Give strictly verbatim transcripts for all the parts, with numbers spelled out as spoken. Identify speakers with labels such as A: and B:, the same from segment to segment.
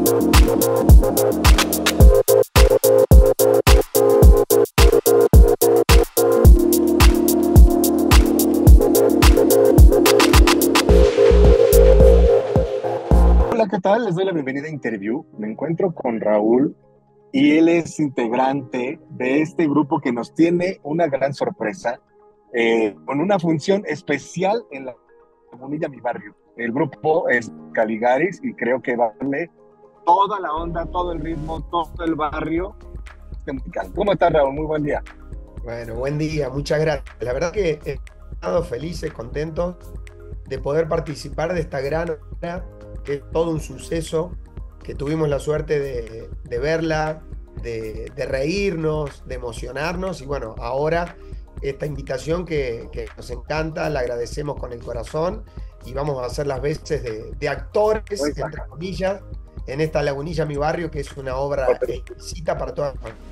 A: Hola, ¿qué tal? Les doy la bienvenida a Interview. Me encuentro con Raúl y él es integrante de este grupo que nos tiene una gran sorpresa eh, con una función especial en la Lagunilla Mi Barrio. El grupo es Caligaris y creo que va a darle toda la onda, todo el ritmo, todo el barrio este musical. ¿Cómo estás, Raúl? Muy buen día.
B: Bueno, buen día, muchas gracias. La verdad que he estado felices, contentos de poder participar de esta gran obra, que es todo un suceso, que tuvimos la suerte de, de verla, de, de reírnos, de emocionarnos y bueno, ahora esta invitación que, que nos encanta, la agradecemos con el corazón y vamos a hacer las veces de, de actores, entre comillas, en esta Lagunilla Mi Barrio, que es una obra exquisita para todas las familias.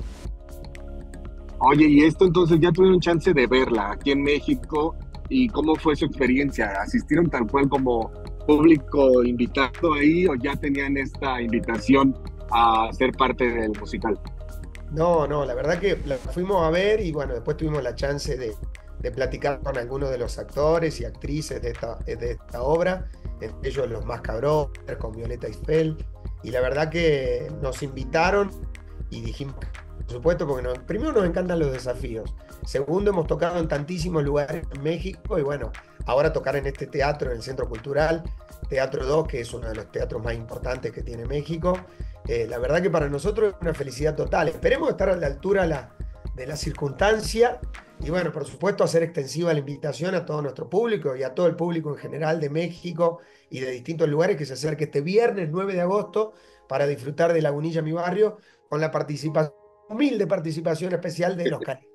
A: Oye, y esto entonces ya tuvieron chance de verla aquí en México y cómo fue su experiencia. ¿Asistieron tal cual como público invitado ahí o ya tenían esta invitación a ser parte del musical?
B: No, no, la verdad que la fuimos a ver y bueno, después tuvimos la chance de, de platicar con algunos de los actores y actrices de esta, de esta obra, entre ellos los más cabrones, con Violeta Isfel, y la verdad que nos invitaron y dijimos, por supuesto, porque nos, primero nos encantan los desafíos, segundo hemos tocado en tantísimos lugares en México y bueno, ahora tocar en este teatro, en el Centro Cultural, Teatro dos, que es uno de los teatros más importantes que tiene México. Eh, la verdad que para nosotros es una felicidad total. Esperemos estar a la altura la, de la circunstancia y bueno, por supuesto hacer extensiva la invitación a todo nuestro público y a todo el público en general de México y de distintos lugares que se acerque este viernes nueve de agosto para disfrutar de Lagunilla Mi Barrio con la participación, humilde participación especial de los Caligaris.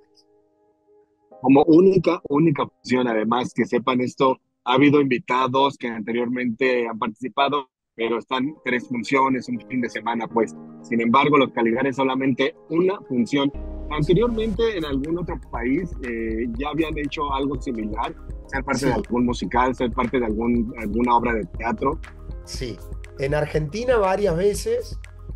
A: Como única, única opción, además, que sepan esto, ha habido invitados que anteriormente han participado, pero están tres funciones, un fin de semana, pues. Sin embargo, los Caligaris solamente una función. Anteriormente, en algún otro país, eh, ya habían hecho algo similar, ser parte
B: Sí,
A: de algún musical, ser parte de algún, alguna obra de teatro.
B: sí. En Argentina varias veces,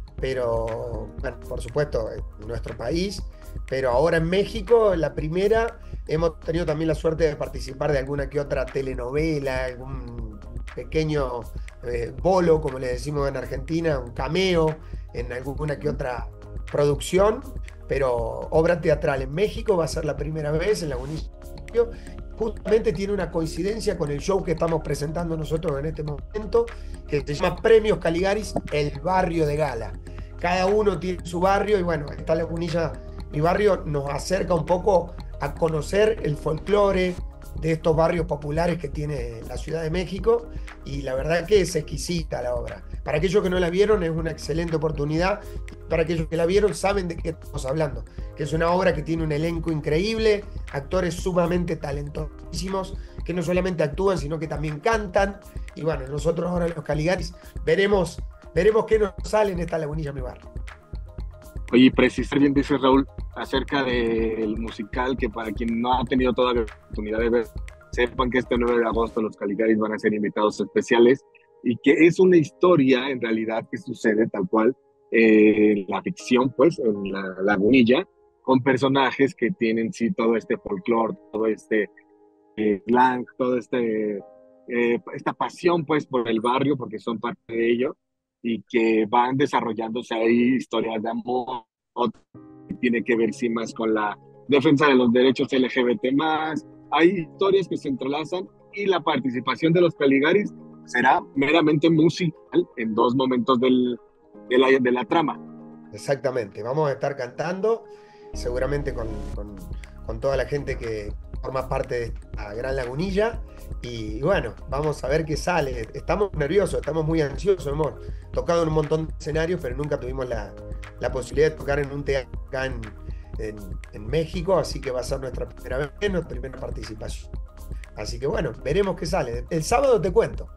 B: pero bueno, por supuesto, en nuestro país, pero ahora en México, la primera, hemos tenido también la suerte de participar de alguna que otra telenovela, algún pequeño eh, bolo, como le decimos en Argentina, un cameo en alguna que otra producción, pero obra teatral en México va a ser la primera vez en la Lagunilla. Justamente tiene una coincidencia con el show que estamos presentando nosotros en este momento, que se llama Premios Caligaris, el barrio de gala. Cada uno tiene su barrio y bueno, esta Lagunilla Mi Barrio nos acerca un poco a conocer el folclore de estos barrios populares que tiene la Ciudad de México y la verdad que es exquisita la obra. Para aquellos que no la vieron es una excelente oportunidad, para aquellos que la vieron saben de qué estamos hablando, que es una obra que tiene un elenco increíble, actores sumamente talentosísimos que no solamente actúan sino que también cantan y bueno, nosotros ahora los Caligaris veremos, veremos qué nos sale en esta Lagunilla Mi Barrio.
A: Oye, precisar bien, dice Raúl, acerca del musical, que para quien no ha tenido todavía la oportunidad de ver, sepan que este nueve de agosto los Caligaris van a ser invitados especiales y que es una historia en realidad que sucede tal cual eh, en la ficción, pues, en la Lagunilla, con personajes que tienen sí todo este folclore, todo este eh, slang, todo este eh, esta pasión pues por el barrio porque son parte de ello y que van desarrollándose ahí historias de amor, otro que tiene que ver sí más con la defensa de los derechos L G B T más, hay historias que se entrelazan y la participación de los Caligaris será meramente musical en dos momentos del, de, la, de la trama.
B: Exactamente, vamos a estar cantando, seguramente con, con, con toda la gente que forma parte de esta gran Lagunilla. Y bueno, vamos a ver qué sale. Estamos nerviosos, estamos muy ansiosos, hemos tocado en un montón de escenarios, pero nunca tuvimos la, la posibilidad de tocar en un teatro acá en, en, en México, así que va a ser nuestra primera vez, nuestra primera participación. Así que bueno, veremos qué sale. El sábado te cuento.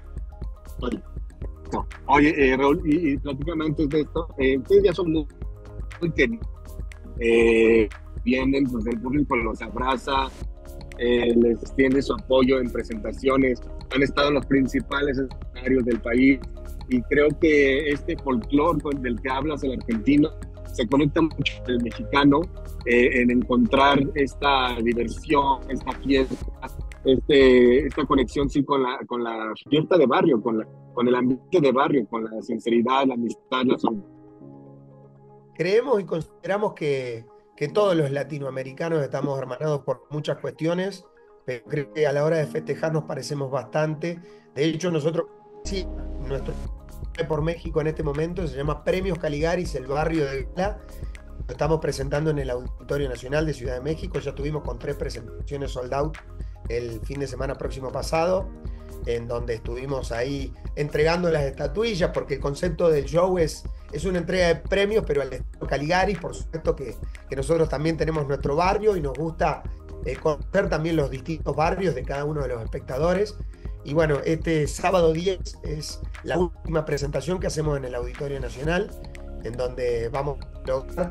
A: Oye, eh, Raúl, y, y prácticamente de esto, eh, ustedes ya son muy, muy queridos. Eh, vienen, pues el público los abraza, eh, les extiende su apoyo en presentaciones, han estado en los principales escenarios del país y creo que este folclore del que hablas, el argentino, se conecta mucho con el mexicano, eh, en encontrar esta diversión, esta fiesta, este, esta conexión sí con la, con la fiesta de barrio, con, la, con el ambiente de barrio, con la sinceridad, la amistad, la solidaridad.
B: Creemos y consideramos que, que todos los latinoamericanos estamos hermanados por muchas cuestiones, pero creo que a la hora de festejar nos parecemos bastante. De hecho, nosotros, sí, nuestro por México en este momento se llama Premios Caligaris, el barrio de Gala. Lo estamos presentando en el Auditorio Nacional de Ciudad de México. Ya tuvimos con tres presentaciones sold out el fin de semana próximo pasado, en donde estuvimos ahí entregando las estatuillas, porque el concepto del show es, es una entrega de premios, pero al estilo Caligaris. Por supuesto que, que nosotros también tenemos nuestro barrio y nos gusta eh, conocer también los distintos barrios de cada uno de los espectadores. Y bueno, este sábado diez es la última presentación que hacemos en el Auditorio Nacional, en donde vamos a lograr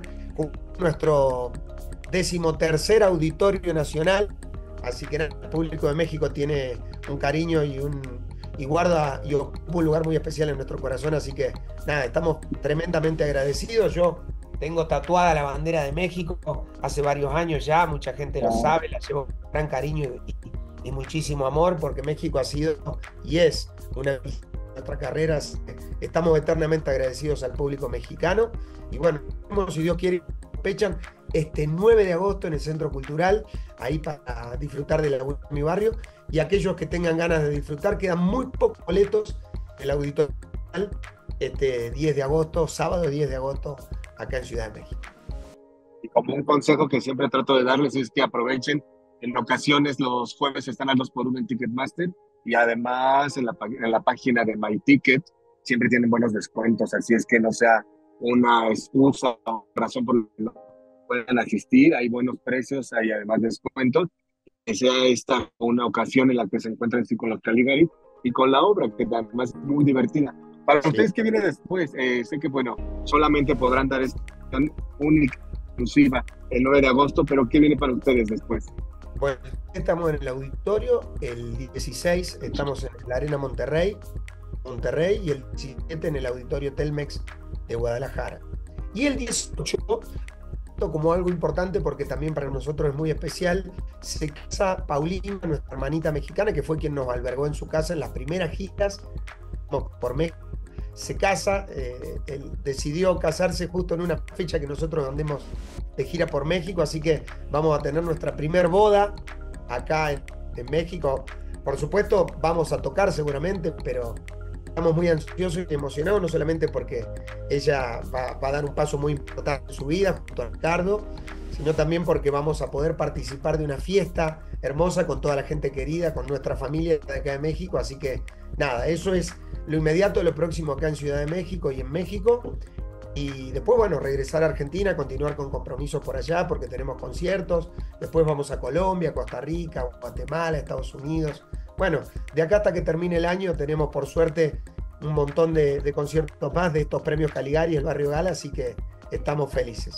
B: nuestro decimotercer Auditorio Nacional. Así que el público de México tiene un cariño y, un, y guarda y ocupa un lugar muy especial en nuestro corazón. Así que nada, estamos tremendamente agradecidos. Yo tengo tatuada la bandera de México hace varios años ya, mucha gente lo sabe, la llevo con gran cariño y, y muchísimo amor, porque México ha sido y es una de nuestras carreras. Estamos eternamente agradecidos al público mexicano. Y bueno, si Dios quiere, fechan este nueve de agosto en el Centro Cultural, ahí para disfrutar de la Mi Barrio. Y aquellos que tengan ganas de disfrutar, quedan muy pocos boletos en el Auditorio Nacional, este diez de agosto, sábado diez de agosto, acá en Ciudad de México.
A: Y como un consejo que siempre trato de darles es que aprovechen. En ocasiones los jueves están a dos por uno en Ticketmaster, y además en la, en la página de MyTicket siempre tienen buenos descuentos, así es que no sea una excusa o razón por la que no puedan asistir. Hay buenos precios, hay además descuentos, que sea esta una ocasión en la que se encuentren sí con los Caligaris y con la obra, que además es muy divertida. Para sí. Ustedes, ¿qué viene después? Eh, sé que, bueno, solamente podrán dar esta única, exclusiva, el nueve de agosto, pero ¿qué viene para ustedes después?
B: Bueno, estamos en el auditorio, el dieciséis estamos en la Arena Monterrey, Monterrey, y el diecisiete en el Auditorio Telmex de Guadalajara. Y el dieciocho, como algo importante, porque también para nosotros es muy especial, se casa Paulina, nuestra hermanita mexicana, que fue quien nos albergó en su casa en las primeras giras por México. Se casa, eh, él decidió casarse justo en una fecha que nosotros andemos de gira por México, así que vamos a tener nuestra primer boda acá en, en México. Por supuesto, vamos a tocar seguramente, pero estamos muy ansiosos y emocionados, no solamente porque ella va, va a dar un paso muy importante en su vida junto a Ricardo, sino también porque vamos a poder participar de una fiesta hermosa con toda la gente querida, con nuestra familia de acá de México. Así que nada, eso es lo inmediato, lo próximo acá en Ciudad de México y en México. Y después, bueno, regresar a Argentina, continuar con compromisos por allá, porque tenemos conciertos. Después vamos a Colombia, Costa Rica, Guatemala, Estados Unidos. Bueno, de acá hasta que termine el año tenemos, por suerte, un montón de, de conciertos más de estos premios Caligari, el Barrio Gala, así que estamos felices.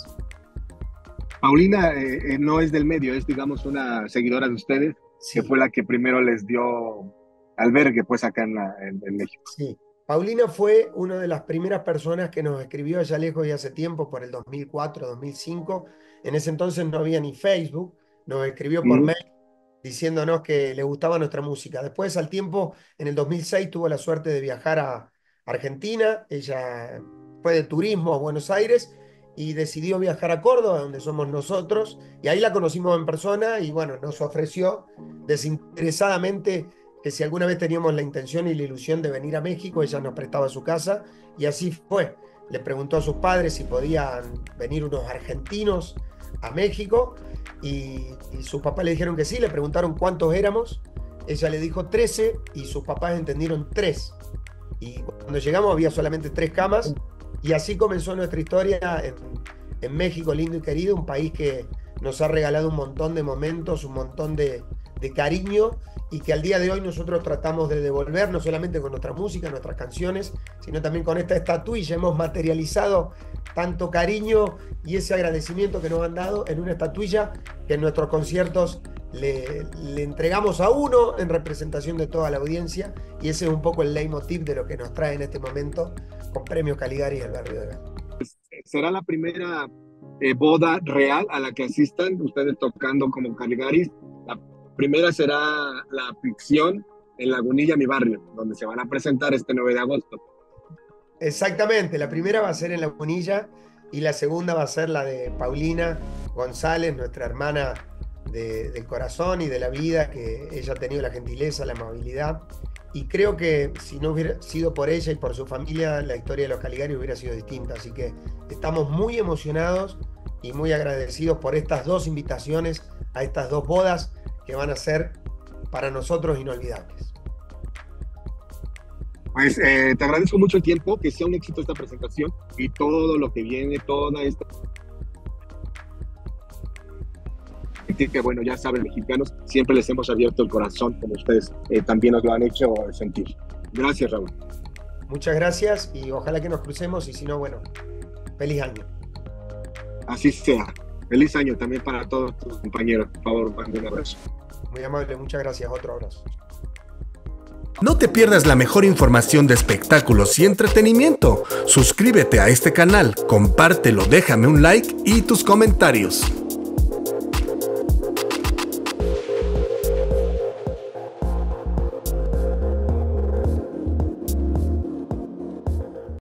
A: Paulina eh, no es del medio, es, digamos, una seguidora de ustedes, sí, que fue la que primero les dio albergue, pues, acá en, la, en, en México.
B: Sí. Paulina fue una de las primeras personas que nos escribió allá lejos y hace tiempo, por el dos mil cuatro, dos mil cinco. En ese entonces no había ni Facebook. Nos escribió por mm. mail diciéndonos que le gustaba nuestra música. Después, al tiempo, en el dos mil seis, tuvo la suerte de viajar a Argentina. Ella fue de turismo a Buenos Aires y decidió viajar a Córdoba, donde somos nosotros. Y ahí la conocimos en persona y, bueno, nos ofreció desinteresadamente que si alguna vez teníamos la intención y la ilusión de venir a México, ella nos prestaba su casa, y así fue. Le preguntó a sus padres si podían venir unos argentinos a México, y, y sus papás le dijeron que sí. Le preguntaron cuántos éramos, ella le dijo trece, y sus papás entendieron tres. Y cuando llegamos había solamente tres camas, y así comenzó nuestra historia en, en México, lindo y querido, un país que nos ha regalado un montón de momentos, un montón de, de cariño, y que al día de hoy nosotros tratamos de devolver, no solamente con nuestra música, nuestras canciones, sino también con esta estatuilla. Hemos materializado tanto cariño y ese agradecimiento que nos han dado en una estatuilla que en nuestros conciertos le, le entregamos a uno en representación de toda la audiencia, y ese es un poco el leitmotiv de lo que nos trae en este momento con Premio Caligari del Barrio de Gales.
A: ¿Será la primera eh, boda real a la que asistan ustedes tocando como Caligaris? La primera será la ficción en Lagunilla, mi barrio, donde se van a presentar este nueve de agosto.
B: Exactamente, la primera va a ser en Lagunilla y la segunda va a ser la de Paulina González, nuestra hermana de, del corazón y de la vida, que ella ha tenido la gentileza, la amabilidad, y creo que si no hubiera sido por ella y por su familia, la historia de los Caligaris hubiera sido distinta. Así que estamos muy emocionados y muy agradecidos por estas dos invitaciones a estas dos bodas que van a ser para nosotros inolvidables.
A: Pues eh, te agradezco mucho el tiempo, que sea un éxito esta presentación y todo lo que viene, toda esta... que bueno, ya saben, mexicanos, siempre les hemos abierto el corazón, como ustedes eh, también nos lo han hecho sentir. Gracias, Raúl.
B: Muchas gracias y ojalá que nos crucemos, y si no, bueno, feliz año.
A: Así sea. Feliz año también para todos tus compañeros. Por favor, manden un abrazo.
B: Muy amable, muchas gracias. Otro abrazo.
C: No te pierdas la mejor información de espectáculos y entretenimiento. Suscríbete a este canal, compártelo, déjame un like y tus comentarios.